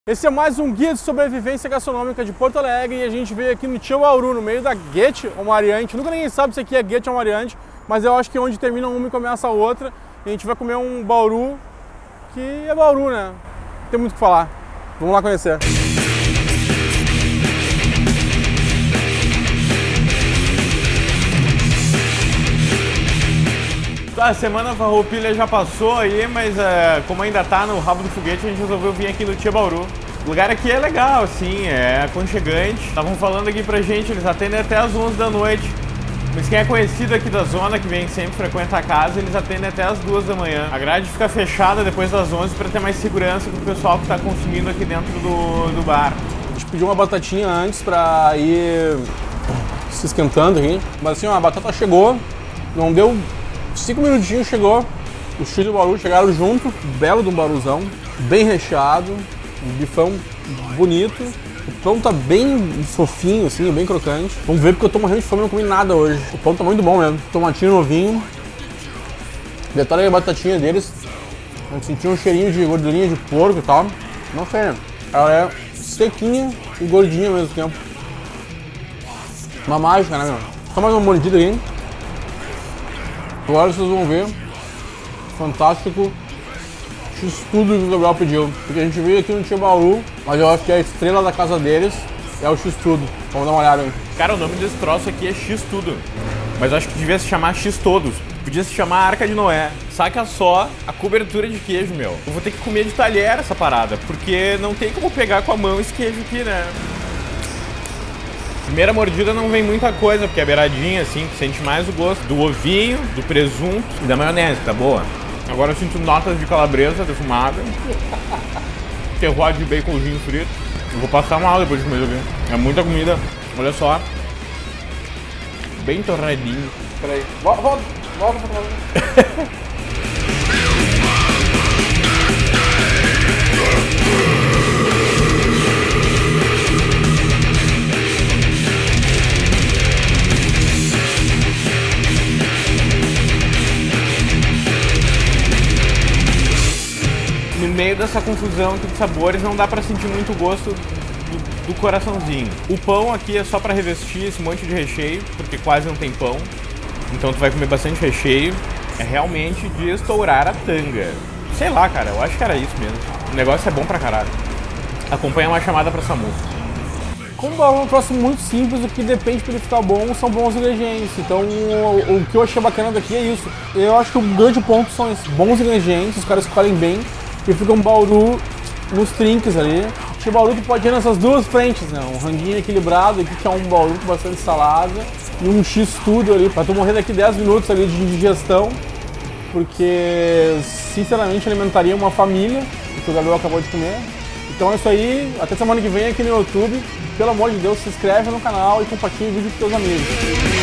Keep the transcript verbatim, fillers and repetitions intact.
Esse é mais um guia de sobrevivência gastronômica de Porto Alegre e a gente veio aqui no Tio Bauru, no meio da Guete ou Mariante. Nunca ninguém sabe se aqui é Guete ou Mariante, mas eu acho que é onde termina uma e começa a outra. E a gente vai comer um Bauru que é Bauru, né? Não tem muito o que falar. Vamos lá conhecer. A semana farroupilha já passou aí, mas é, como ainda tá no rabo do foguete, a gente resolveu vir aqui no Tio Bauru. O lugar aqui é legal, assim, é aconchegante. Estavam falando aqui pra gente, eles atendem até as onze da noite. Mas quem é conhecido aqui da zona, que vem sempre frequenta a casa, eles atendem até as duas da manhã. A grade fica fechada depois das onze para ter mais segurança pro pessoal que tá consumindo aqui dentro do, do bar. A gente pediu uma batatinha antes pra ir se esquentando aqui. Mas assim, ó, a batata chegou, não deu cinco minutinhos, chegou. Os X do Bauru chegaram junto, belo de um baruzão, bem recheado, um bifão bonito. O pão tá bem fofinho, assim, bem crocante. Vamos ver porque eu tô morrendo de fome e não comi nada hoje. O pão tá muito bom mesmo. Tomatinho novinho. Detalhe aí a batatinha deles. A gente sentiu um cheirinho de gordurinha de porco e tal. Não sei, né? Ela é sequinha e gordinha ao mesmo tempo. Uma mágica, né, meu? Só mais uma mordida aí. Agora vocês vão ver. Fantástico. X-tudo que o Gabriel pediu. Porque a gente veio aqui no Tio Bauru, mas eu acho que a estrela da casa deles é o X-tudo. Vamos dar uma olhada aí. Cara, o nome desse troço aqui é X-tudo. Mas eu acho que devia se chamar X-todos. Podia se chamar Arca de Noé. Saca só a cobertura de queijo, meu. Eu vou ter que comer de talher essa parada, porque não tem como pegar com a mão esse queijo aqui, né? Primeira mordida não vem muita coisa, porque é beiradinha, assim, que sente mais o gosto do ovinho, do presunto e da maionese, tá boa? Agora eu sinto notas de calabresa defumada, terroir de baconzinho frito. Eu vou passar mal depois de comer isso aqui. É muita comida, olha só. Bem torradinho. Peraí, volta, volta, volta pra trás. No meio dessa confusão de sabores, não dá pra sentir muito o gosto do, do coraçãozinho. O pão aqui é só pra revestir esse monte de recheio, porque quase não tem pão. Então tu vai comer bastante recheio. É realmente de estourar a tanga. Sei lá, cara, eu acho que era isso mesmo. O negócio é bom pra caralho. Acompanha uma chamada pra SAMU. Como o Bauru é um troço muito simples, o que depende para ele ficar bom são bons ingredientes. Então o, o que eu achei bacana daqui é isso. Eu acho que o grande ponto são esses bons ingredientes, os caras escolhem bem. E fica um Bauru nos trinques ali. O Bauru tu pode ir nessas duas frentes, né? Um ranguinho equilibrado, aqui que é um Bauru com bastante salada. E um X-tudo ali, pra tu morrer daqui dez minutos ali de indigestão. Porque, sinceramente, alimentaria uma família, que o Gabriel acabou de comer. Então é isso aí, até semana que vem aqui no YouTube. Pelo amor de Deus, se inscreve no canal e compartilha o vídeo com seus amigos.